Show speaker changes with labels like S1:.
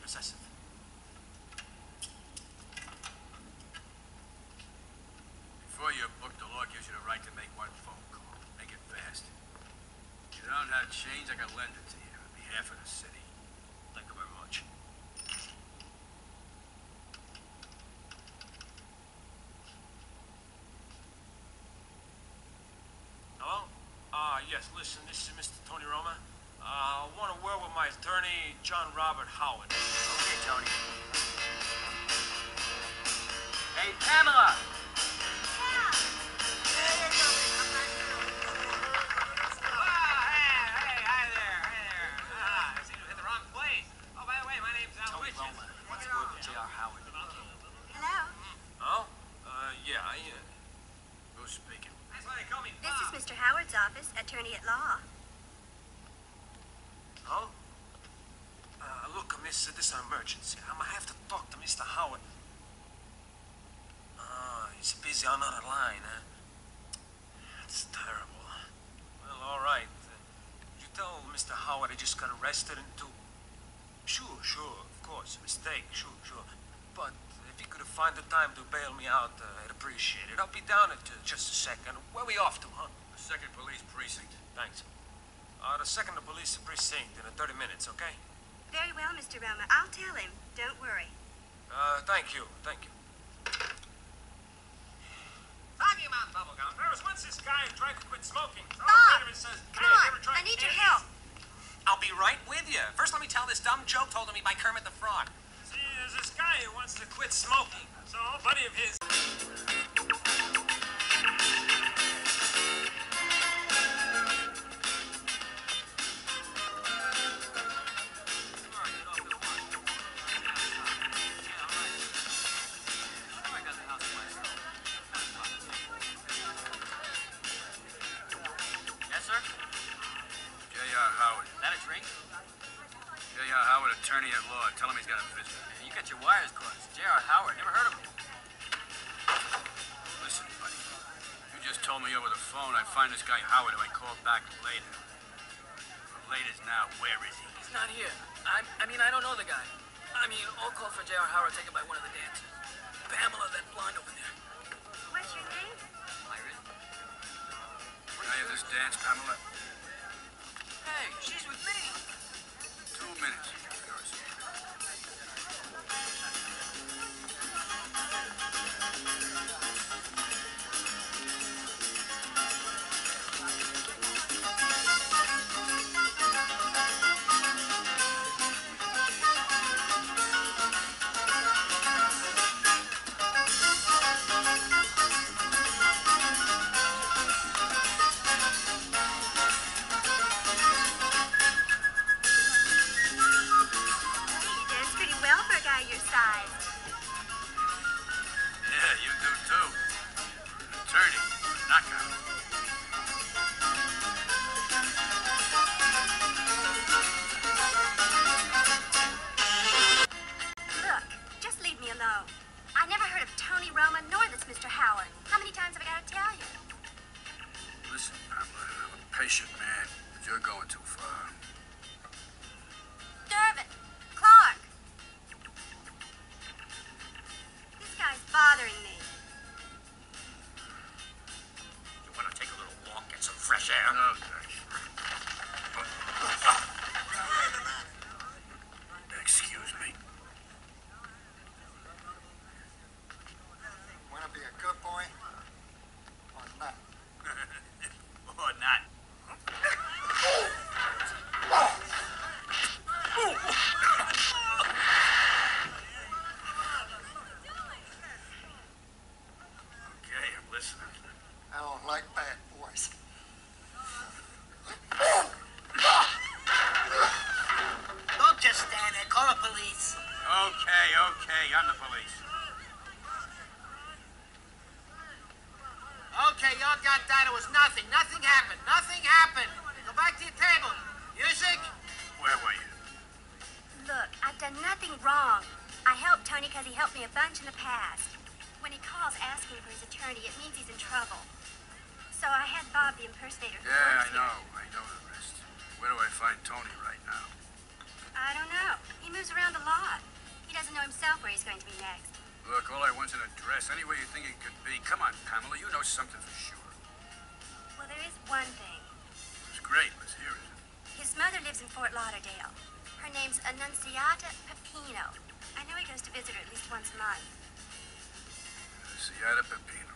S1: possessive.
S2: Before you're booked, the law gives you the right to make one phone call. Make it fast. If you don't have change, I can lend it to you on behalf of the city.
S1: Thank you very much. Hello? Yes, listen, this is Mr. Tony Roma. I want to word with my attorney, John Robert Howard. Okay, Tony. Hey, Pamela!
S3: Mr. Howard's office, attorney at law.
S1: Oh? Look, miss, this is an emergency. I'm gonna have to talk to Mr. Howard. He's busy on another line, huh? That's terrible. Well, all right. Could you tell Mr. Howard I just got arrested and Sure, of course. A mistake, sure. But if he could find the time to bail me out, I'd appreciate it. I'll be down at just a second. Where are we off to, huh?
S2: The 2nd Police Precinct.
S1: Thanks. The 2nd Police Precinct in 30 minutes, okay?
S3: Very well, Mr. Roma. I'll tell him. Don't worry.
S1: Thank you.
S4: Talking about bubblegum, there was once this guy who tried to quit smoking. So
S3: Bob!
S4: says,
S3: Come on, I need your help.
S4: I'll be right with you. First, let me tell this dumb joke told to me by Kermit the Frog. See, there's this guy who wants to quit smoking. So, a buddy of his...
S2: J.R. Howard, attorney at law. Tell him he's got a visitor.
S1: You got your wires crossed. J.R. Howard, never heard of him.
S2: Listen, buddy. You just told me over the phone I'd find this guy Howard who I called back later. But later's now. Where is he?
S5: He's not here. I mean, I don't know the guy. All call for J.R. Howard taken by one of the dancers. Pamela, that blonde over there.
S3: What's your name?
S5: Myron.
S2: Can I have this dance, Pamela?
S5: Hey, she's with me.
S2: 2 minutes. Yours.
S3: Your size.
S2: Yeah, you do too. Attorney, knockout.
S3: Look, just leave me alone. I never heard of Tony Roma nor this Mr. Howard. How many times have I got to tell you?
S2: Listen, Pamela, I'm a patient man, but you're going too far.
S3: Durbin, Clark. This guy's bothering me.
S4: You want to take a little walk, get some fresh air?
S2: No, thanks. Excuse me.
S6: Want to be a good boy or not?
S4: Or not.
S2: Okay, I'm listening.
S6: I don't like bad boys.
S5: Don't just stand there. Call the police.
S2: Okay, I'm the police.
S5: Okay, y'all got that. It was nothing. Nothing happened. Go back to your table. Music?
S2: Where were you?
S3: Look, I've done nothing wrong. I helped Tony because he helped me a bunch in the past. When he calls asking for his attorney, it means he's in trouble. So I had Bob the impersonator. who
S2: Yeah,
S3: works
S2: I know the rest. Where do I find Tony right now?
S3: here. I don't know. He moves around a lot. himself where he's going to be next.
S2: Look, all I want's an address. Any way you think it could be. Come on, Pamela, you know something for sure.
S3: Well, there is one thing.
S2: It's great. Let's hear it.
S3: His mother lives in Fort Lauderdale. Her name's Annunziata Pepino. I know he goes to visit her at least once a month.
S2: Ciata Pepino.